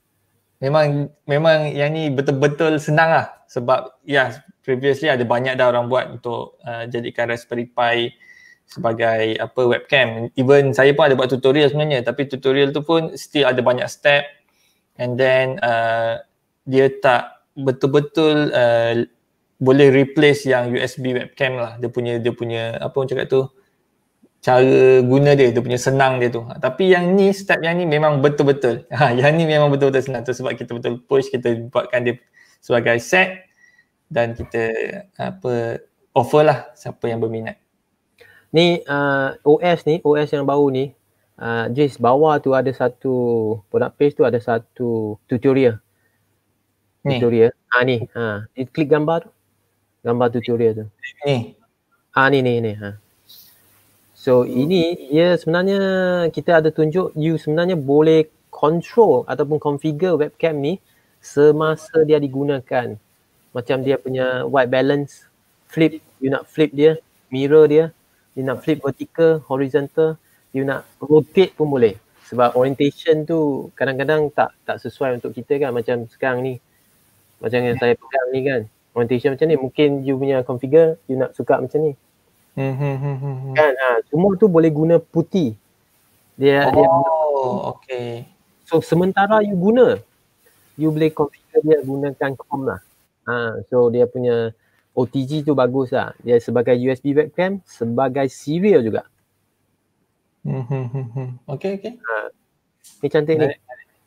memang memang yang ni betul-betul senang lah sebab ya yeah, previously ada banyak dah orang buat untuk uh, jadikan Raspberry Pi sebagai apa webcam. Even saya pun ada buat tutorial sebenarnya tapi tutorial tu pun still ada banyak step and then uh, dia tak betul-betul uh, boleh replace yang U S B webcam lah. Dia punya dia punya apa orang cakap tu cara guna dia, dia punya senang dia tu. Tapi yang ni step yang ni memang betul-betul. Ha, yang ni memang betul-betul senang tu sebab kita betul push, kita buatkan dia sebagai set dan kita apa offer lah siapa yang berminat. Ni uh, O S ni, O S yang baru ni, uh, Jis, bawah tu ada satu, product page tu ada satu tutorial. Ni. Tutorial. Ah ni, ha. Ni klik gambar tu. Gambar tutorial tu. Ni. Ah ni ni ni, ha. So ini ya sebenarnya kita ada tunjuk you sebenarnya boleh control ataupun configure webcam ni semasa dia digunakan. Macam dia punya white balance, flip, you nak flip dia, mirror dia. You nak flip vertical, horizontal, you nak rotate pun boleh. Sebab orientation tu kadang-kadang tak tak sesuai untuk kita kan. Macam sekarang ni, macam yang saya pegang ni kan. Orientation macam ni, mungkin you punya configure, you nak suka macam ni. Hmm. Kan, ha, semua tu boleh guna putih. Dia, oh, dia okay. So sementara you guna, you boleh configure dia gunakan COM lah. Ha, so dia punya O T G tu bagus lah. Dia sebagai U S B webcam, sebagai serial juga. Hmm, hmm, hmm. Okay, okay. Ha. Ni cantik ni.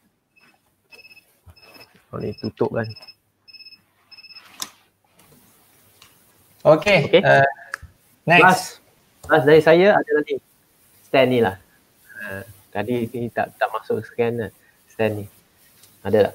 Oh ni tutup kan. Okay. okay. Uh, next. Last. Last dari saya ada nanti. Stand ni lah. Ha. Tadi ni tak tak masuk scan lah. Stand ni. Ada tak?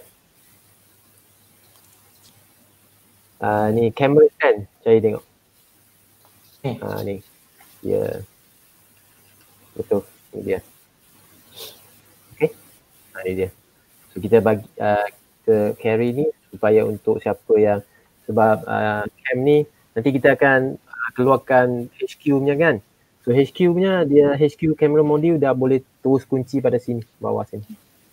Uh, ni camera stand, cari tengok. Ni. Uh, ni. Dia. Yeah. Betul. Ni dia. Okay. Ha, ni dia. So kita bagi uh, kita carry ni supaya untuk siapa yang sebab uh, cam ni nanti kita akan uh, keluarkan H Q punya kan. So H Q punya dia H Q camera module dah boleh terus kunci pada sini bawah sini.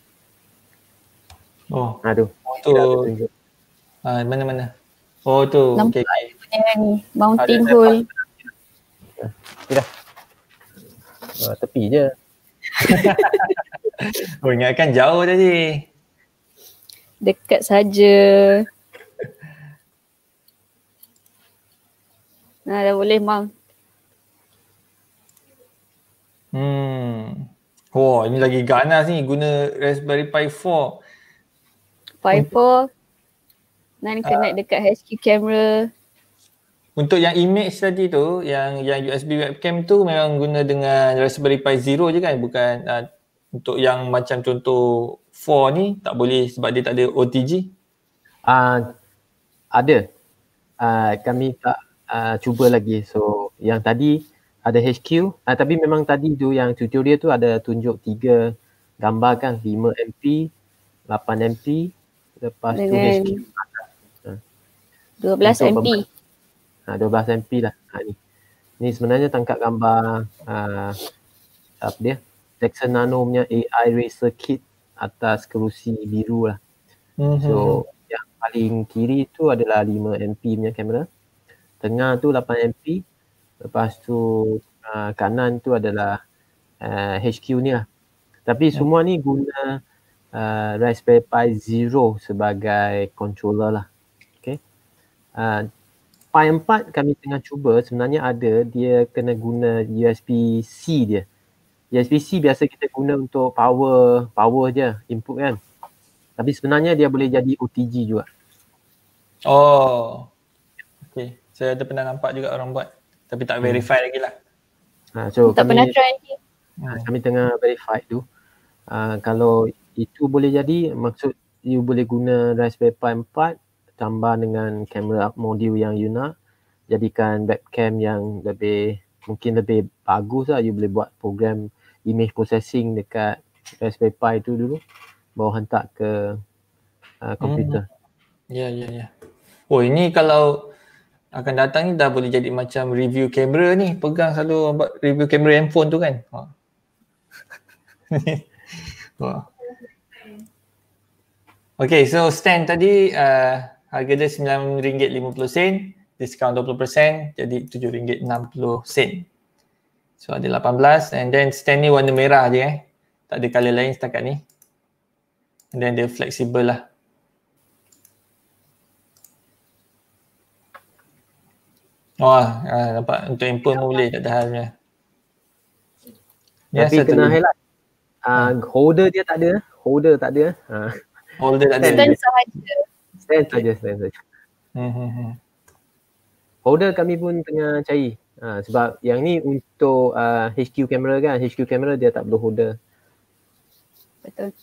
Oh. Aduh. Tu ah mana-mana. Oh tu. Nampak Okey. okay. Ni mounting Ada hole. Sudah. Uh, tepi je. Oh ingatkan jauh tadi. Dekat saja. Nah, dah boleh mount. Hmm. Oh, ini lagi ganas ni guna Raspberry Pi four. Pi four. Nah, ni connect dekat H Q camera. Untuk yang image tadi tu, yang yang U S B webcam tu memang guna dengan Raspberry Pi Zero je kan? Bukan uh, untuk yang macam contoh four ni tak boleh sebab dia tak ada O T G? Uh, ada. Uh, kami tak uh, cuba lagi. So yang tadi ada H Q. Uh, tapi memang tadi tu yang tutorial tu ada tunjuk tiga gambar kan. lima M P, lapan M P. Lepas tu H Q. Uh, dua belas M P. Ha, dua belas M P lah. Ha, ni. Ni sebenarnya tangkap gambar uh, apa dia? Texas Nano punya A I Racer Kit atas kerusi biru lah. Mm-hmm. So yang paling kiri tu adalah lima M P punya kamera. Tengah tu lapan M P. Lepas tu uh, kanan tu adalah uh, H Q ni lah. Tapi yeah. semua ni guna uh, Raspberry Pi Zero sebagai controller lah. Okay. Uh, Pi empat kami tengah cuba sebenarnya ada, dia kena guna U S B C dia. U S B C biasa kita guna untuk power power je input kan. Tapi sebenarnya dia boleh jadi O T G juga. Oh. Okay. Saya ada pernah nampak juga orang buat. Tapi tak verify hmm. lagi lah. Ha, so tak kami, pernah try lagi. Ha, kami tengah verify tu. Uh, kalau itu boleh jadi, maksud you boleh guna Raspberry Pi empat tambah dengan kamera modul yang you nak, jadikan webcam yang lebih mungkin lebih bagus lah. You boleh buat program image processing dekat Raspberry Pi tu dulu, baru hantar ke uh, komputer. Ya, ya, ya. Oh ini kalau akan datang ni dah boleh jadi macam review kamera ni. Pegang selalu buat review kamera handphone tu kan. Ha. Wah. Okay, so stand tadi uh, harga dia sembilan ringgit lima puluh sen, diskaun dua puluh peratus jadi tujuh ringgit enam puluh sen. So ada lapan belas and then stand ni warna merah je eh. Tak ada colour lain setakat ni. And then dia flexible lah. Wah, ah, nampak untuk handphone pun boleh, tak ada halnya. Tapi ya, kena highlight. Uh, holder dia tak ada. Holder tak ada. Uh. Holder tak ada. Stand sahaja. Stand saja, stand saja. Hmm, hmm, hmm. Holder kami pun tengah cari. Uh, sebab yang ni untuk uh, H Q camera kan. H Q camera dia tak perlu holder. Betul.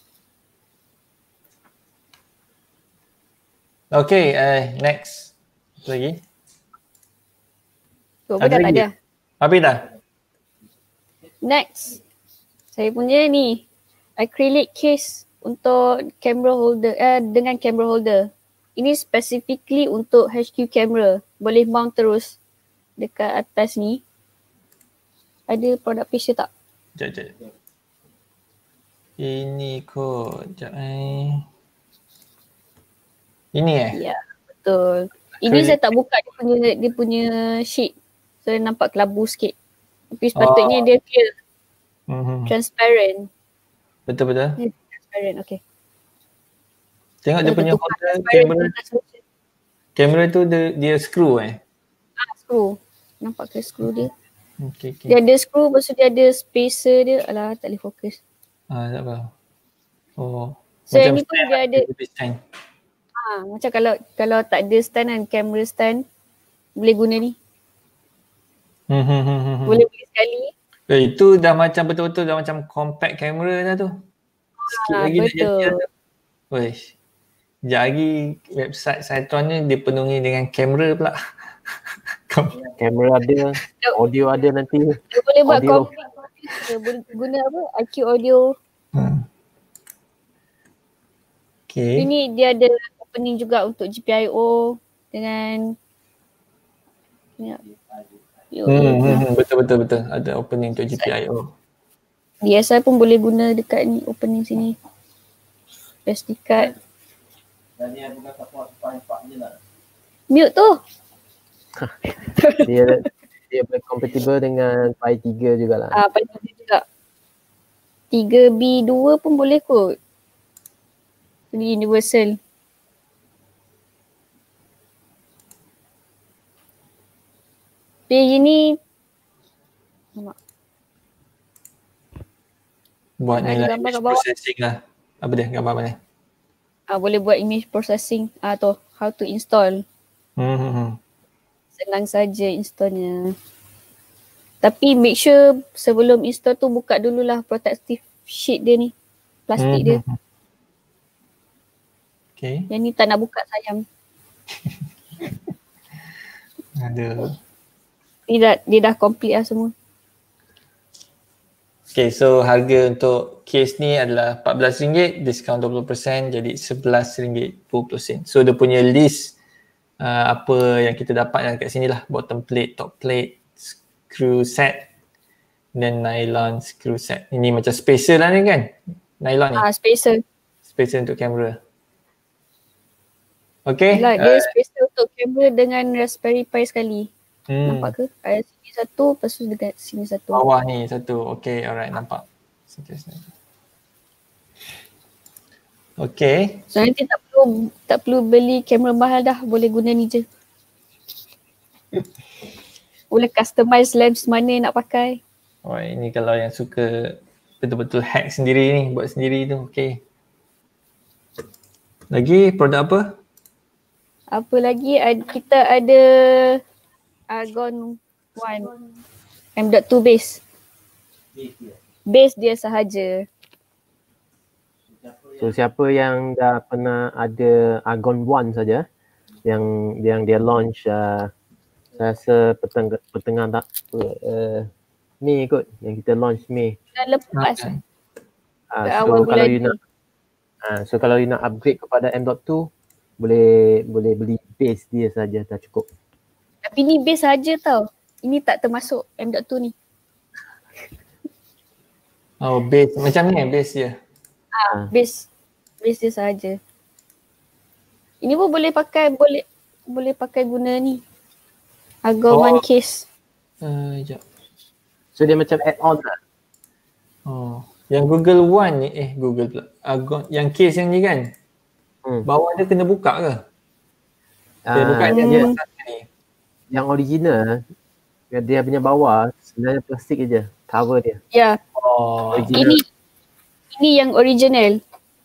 Okay, uh, next. Apa lagi? Tu apa dah tak ada. Habis dah? Next. Saya punya ni acrylic case untuk camera holder eh, dengan camera holder. Ini specifically untuk H Q camera. Boleh mount terus dekat atas ni. Ada product picture tak? Sekejap, sekejap. Ini kot. Sekejap eh. Ini eh? Ya, betul. Ini acrylic. Saya tak buka dia punya dia punya sheet. So nampak kelabu sikit. Tapi sepatutnya oh. dia clear. Mm-hmm. Transparent. Betul-betul. Yeah, transparent, okay. Tengok dia punya holder kamera. Kamera tu dia, dia screw eh? Ah, screw. Nampak ke screw dia? Okay, okay. Dia ada screw, lepas tu dia ada spacer dia. Alah, tak boleh fokus. Ah, tak apa. Oh. So macam ni pun dia ada. Ah, macam kalau kalau tak ada stand kan, kamera stand, boleh guna ni. Hmm, hmm, hmm, hmm. Boleh beli sekali. Eh, itu dah macam betul-betul dah macam compact camera dah tu. Sikit ah, lagi betul. nak jadi tu. Wesh. Sekejap lagi website Cytron ni dipenuhi dengan kamera pula. Kamera ada, audio ada nanti. Dia boleh buat komputer, boleh guna apa? I Q audio. Hmm. Okay. Ini dia ada opening juga untuk G P I O dengan ya, Hmm, hmm, hmm, betul betul betul. Ada opening untuk G P I O. D S I pun boleh guna dekat ni opening sini. S D card. Mute tu. Dia dia boleh compatible dengan Pi tiga jugalah. Ah, Pi tiga juga. tiga B dua pun boleh kot. Ini universal. Tapi ini nampak. Buat Ada ni lah gambar image kat bawah. processing lah. Apa dia gambar mana? Ah, boleh buat image processing atau how to install. Hmm, hmm, hmm. Senang saja installnya. Tapi make sure sebelum install tu buka dululah protective sheet dia ni. Plastik Hmm, dia. hmm, hmm. Okay. Yang ni tak nak buka sayang. Ada. Ni dah, dia dah complete lah semua. Okay, so harga untuk case ni adalah empat belas ringgit, diskaun dua puluh peratus jadi sebelas ringgit dua puluh sen. So dia punya list uh, apa yang kita dapat kat sini lah, bottom plate, top plate, screw set dan nylon screw set. Ini macam spacer lah ni kan? Nylon ni. Ah, spacer. Spacer untuk kamera. Okay. Yelah, dia Uh, spacer untuk kamera dengan Raspberry Pi sekali. hmm, Nampak ke? Ada sini satu, lepas tu dekat sini satu. bawah ni satu. Okay, alright, nampak. Okay, okay. So nanti tak perlu tak perlu beli kamera mahal dah, boleh guna ni je. Boleh customize lens mana nak pakai. Oh, ini kalau yang suka betul-betul hack sendiri ni, buat sendiri tu, okay. Lagi produk apa? Apa lagi? Ad, kita ada Argon One M dot two base. Base dia sahaja. So siapa yang dah pernah ada Argon One saja yang yang dia launch uh, saya rasa petang, pertengah tak uh, uh, Mei kot yang kita launch Mei. Dah lepas. Okay. Uh, Ke so awal kalau bulan you ni. nak uh, so kalau you nak upgrade kepada M dot two boleh boleh beli base dia saja dah cukup. Tapi ni base saja tau. Ini tak termasuk M dot two ni. Oh, base. Macam ni base dia. Ah, base. Base dia sahaja. Ini pun boleh pakai, boleh boleh pakai guna ni. Argon Oh. One case. Uh, sekejap. So dia macam add-on lah. Oh. Yang Google One ni, eh Google pula. Argon, yang case yang ni kan? Hmm. Bawah dia kena buka ke? Dia Uh, buka dia, dia. Hmm. Ni. yang original dia punya bawah sebenarnya plastik je cover dia. Ya, Oh. Original. ini ini yang original.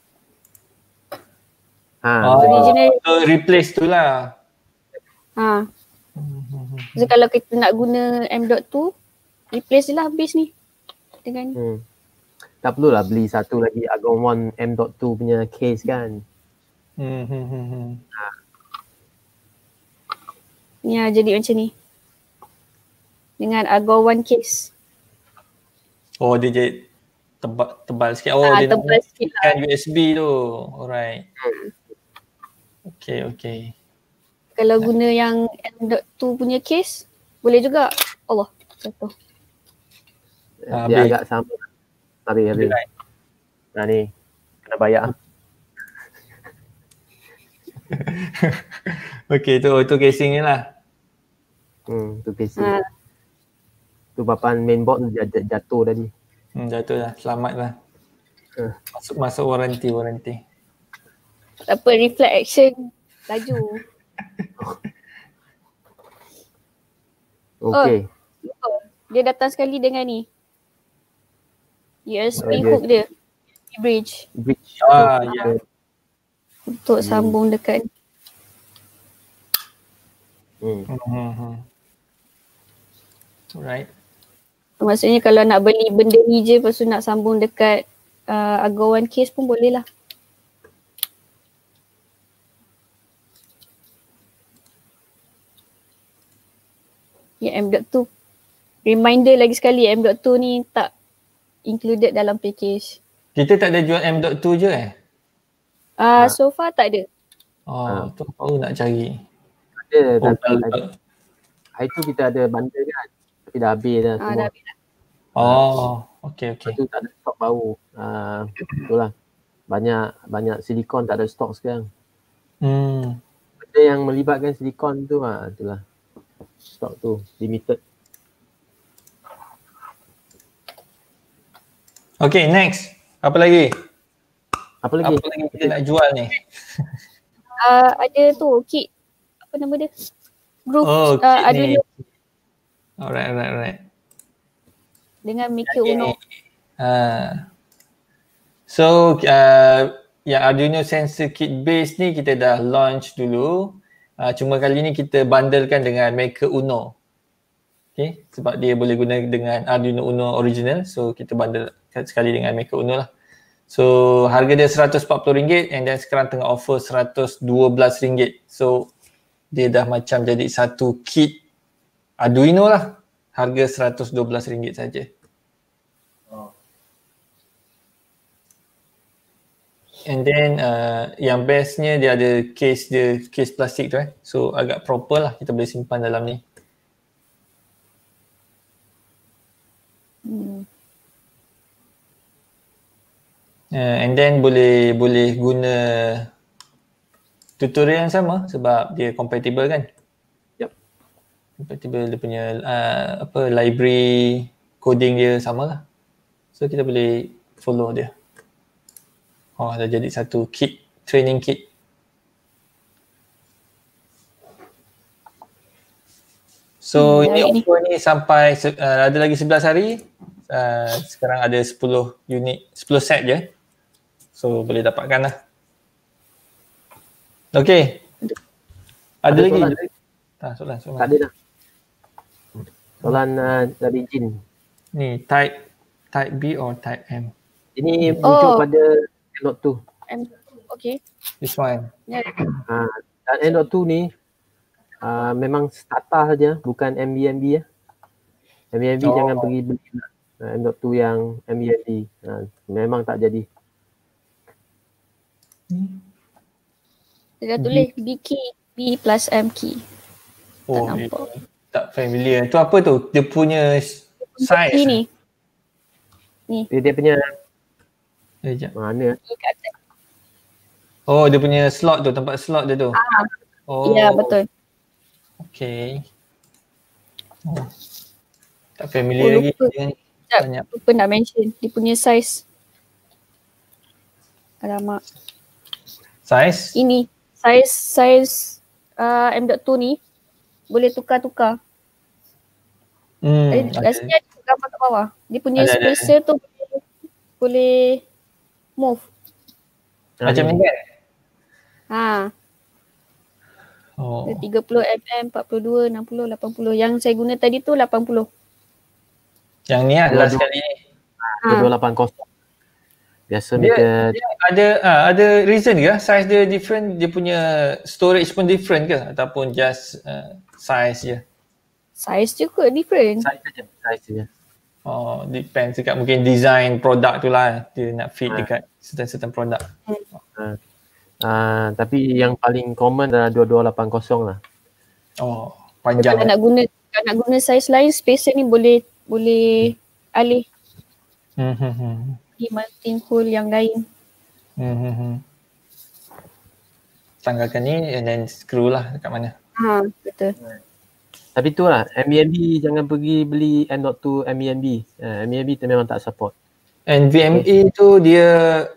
Ha, Oh, Original. so replace tu lah. Ha. So kalau kita nak guna M dot two, replace je lah base ni dengan hmm. Tak perlulah beli satu lagi Argon One M dot two punya case kan. Hmm, hmm, hmm, hmm. ya jadi macam ni. Dengan Argon One case. Oh, dia jadi tebal, tebal sikit. Oh, Ah, dia tebal nak sikit lah. kan U S B tu. Alright. Okay, okay. Kalau guna yang M dot two punya case, boleh juga. Allah, jatuh. Ah, Dia habis. agak sama. Habis, habis. Right. Nah ni, kena bayar. Okay, tu tu casing ni lah. Hmm, tu casing. Ha. Tu papan mainboard tu jat- jatuh tadi. Hmm, jatuh lah. Selamat lah. Uh. Masuk masuk warranty, warranty. Tak apa, reflect action. Laju. Okay. Oh, dia datang sekali dengan ni. U S B Oh, dia- hook dia. U S B bridge. Bridge. Ah, ya. Untuk sambung dekat. Hmm. Hmm, hmm, hmm. Alright. Maksudnya kalau nak beli benda ni je, lepas tu nak sambung dekat uh, Argon One case pun boleh lah. Ya, M dot two. Reminder lagi sekali, M dot two ni tak included dalam package. Kita tak ada jual M dot two je eh? Uh, so far tak ada. Oh, tu baru nak cari. Ada, Oh, tapi betul. hari, hari tu kita ada bundle kan. Tapi dah habis dah Ah, semua. dah habis dah. Oh, okey okey. Lepas tu tak ada stok baru. Uh, itulah. Banyak banyak silikon tak ada stok sekarang. Hmm. Benda yang melibatkan silikon tu ah, itulah. Stok tu limited. Okay, next. Apa lagi? Apa lagi? Apa lagi kita nak jual ni? Uh, ada tu kit, apa nama dia? Groove Oh, uh, kit ni. Arduino Alright, alright, alright. dengan Maker Okay. Uno. Uh, so, uh, yang Arduino Sensor Kit Base ni kita dah launch dulu. Uh, cuma kali ni kita bundlekan dengan Maker Uno. Okay, sebab dia boleh guna dengan Arduino Uno original. So, kita bundle sekali dengan Maker Uno lah. So, harga dia seratus empat puluh ringgit and then sekarang tengah offer seratus dua belas ringgit. So, dia dah macam jadi satu kit Arduino lah. Harga seratus dua belas ringgit saja. And then uh, yang bestnya dia ada case dia, case plastik tu eh. So agak proper lah, kita boleh simpan dalam ni. Hmm. Uh, and then boleh boleh guna tutorial yang sama sebab dia compatible kan. Yep. Compatible dia punya uh, apa library coding dia sama lah. So kita boleh follow dia. Oh, dah jadi satu kit, training kit. So Hmm, ini hari ni. offer ni sampai uh, ada lagi sebelas hari. Uh, sekarang ada sepuluh unit, sepuluh set je. So boleh dapatkan lah. Okay. Ada, Ada lagi? soalan? Tak, soalan, soalan. Tak ada dah. Soalan uh, dari Jin. Ni type type B or type M? Ini Oh. rujuk pada M dot two. M- Okay. This one. Ya. Uh, dan M dot two ni uh, memang starter saja, bukan M B M B ya. M B M B Oh. jangan pergi beli lah. Uh, M dot two yang M B M B. Uh, memang tak jadi. Dia dah tulis B key, B plus M key. Oh, Tak eh, nampak. tak familiar. Tu apa tu? Dia punya size. Ini Dia, dia punya Eh, jap. mana? ni kat atas. Oh, dia punya slot tu, tempat slot dia tu. Ah, Oh. ya betul. Okay. Oh. Tak Oh, familiar lagi lupa. dengan Sekejap, banyak. lupa nak mention. Dia punya size. Alamak. Size? Ini. Size size uh, M dot two ni boleh tukar-tukar. Hmm, Hmm, ada. Rasanya ada gambar kat bawah. Dia punya Ada, ada, spacer tu boleh, boleh move. Macam ni kan? Ha, Oh. ada tiga puluh millimeter, empat puluh dua, enam puluh, lapan puluh. Yang saya guna tadi tu lapan puluh. Yang ni lah, Dua- last dua- kali ni. dua dua lapan kosong. Biasa Dia, mereka dia ada ah, ada reason ke? Size dia different, dia punya storage pun different ke? Ataupun just uh, size je? Size juga different. size saja, size saja. Oh, depends dekat mungkin design produk tu lah. Dia nak fit Ah. dekat certain-certain produk. Uh, uh, tapi yang paling common adalah dua dua lapan kosong lah. Oh, Kalau panjang. nak guna kalau nak guna size lain, spacer ni boleh boleh alih Hmm, hmm, hmm. di mounting hole yang lain. Hmm, hmm, hmm. Tanggalkan ni and then screw lah dekat mana. Ha, betul. Tapi tu lah, M B M B jangan pergi beli M dot two M B M B. Uh, M B M B tu memang tak support. And V M A tu dia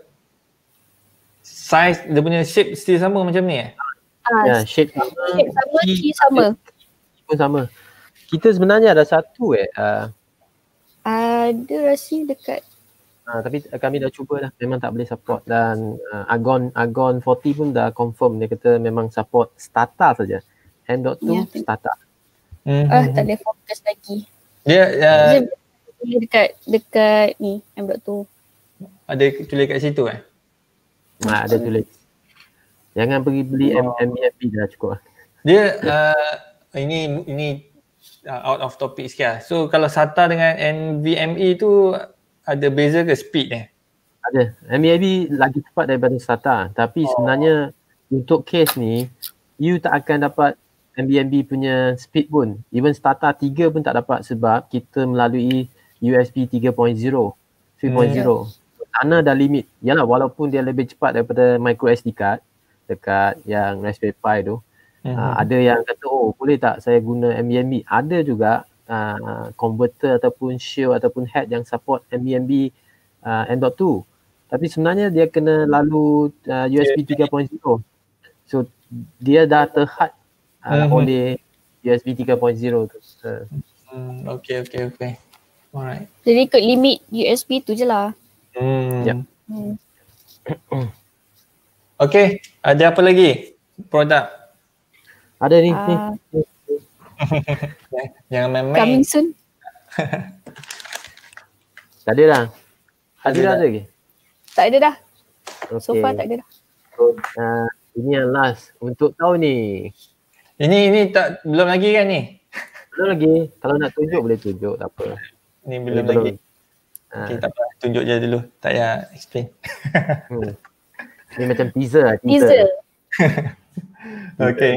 size, dia punya shape still sama macam ni eh? Ha, Ya, shape sama, shape sama, key key sama. pun sama. Kita sebenarnya ada satu eh, uh, Ada rasanya dekat uh, tapi kami dah cuba dah, memang tak boleh support. Dan uh, Argon Argon forty pun dah confirm, dia kata memang support starter saja. M dot two Ya, betul. starter. Hmm, ah hmm, tak hmm. ada fokus lagi. Dia uh, Dia boleh dekat dekat ni M dot two. ada tulis kat situ eh? Ha, ada tulis. Jangan pergi beli M- Oh. MBMB dah cukup lah. Dia uh, ini ini uh, out of topic sikit lah. So kalau SATA dengan N V M E tu ada beza ke speed eh? Ada. M B M B lagi cepat daripada SATA. Tapi oh. sebenarnya untuk case ni, you tak akan dapat M B M B punya speed pun. Even SATA tiga pun tak dapat sebab kita melalui U S B tiga titik kosong. tiga titik kosong. Hmm. Sana dah limit. Yalah walaupun dia lebih cepat daripada micro S D card dekat yang Raspberry Pi tu. Hmm. Uh, ada yang kata oh boleh tak saya guna M B M B. Ada juga uh, converter ataupun shield ataupun head yang support M B M B uh, M dot two. Tapi sebenarnya dia kena lalu uh, U S B tiga titik kosong. So dia dah terhad uh, mm-hmm. oleh U S B tiga titik kosong tu. Uh. Hmm, okay, okay, okay. Alright. Jadi ikut limit U S B tu je lah. Hmm. Yep. Hmm. Okay, ada apa lagi produk? Ada ni. Uh, ni. Jangan main-main. Coming soon. Tak ada lah. Ada dah ada lagi? Tak ada dah. Okay. So far tak ada dah. So, uh, ini yang last untuk tahun ni. Ini ini tak belum lagi kan ni? Belum lagi. Kalau nak tunjuk boleh tunjuk, tak apa. Ni belum ini lagi. Belum. Okay, tak apa. Tunjuk je dulu. Tak payah explain. hmm. Ni macam teaser lah. Teaser. teaser. Okay.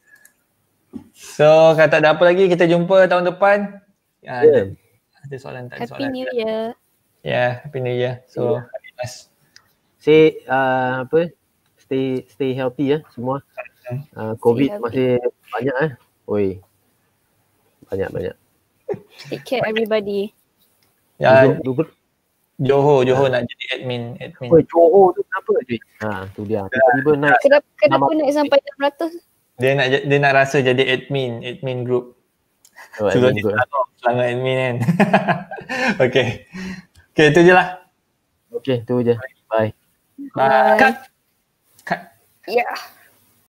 So kalau tak ada apa lagi, kita jumpa tahun depan. Yeah. Ada, ada soalan tak ada Happy soalan. New Year. Ya, yeah, Happy New Year. So, yeah. Say uh, apa? Stay stay healthy ya semua. Uh, COVID masih banyak eh. Oi. Banyak-banyak. Take care everybody. Ya, Dugul, Johor, Johor nak jadi admin, admin. Oi, Johor tu kenapa je? Ha, tu dia. Tiba-tiba naik. Kenapa, kenapa naik sampai enam ratus? Dia nak dia nak rasa jadi admin, admin group. Oh, so admin dia selangor admin kan. Okay. Okay, itu je lah. Okay, tu je. Bye. Bye. Cut. Cut. Yeah.